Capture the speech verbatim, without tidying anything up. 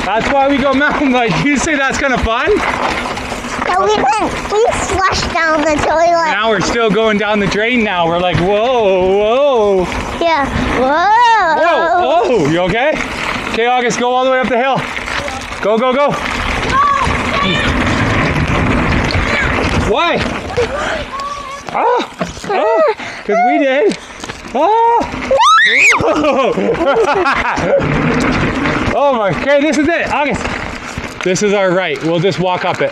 That's why we go mountain bike. You say that's kind of fun? So we went, we flushed down the toilet. Now we're still going down the drain now. We're like, whoa, whoa. Yeah. Whoa. Whoa, oh, you okay? Okay, August, go all the way up the hill. Go, go, go. Why? Oh, oh, because we did. Oh. Oh my, okay, this is it, August. This is our right. We'll just walk up it.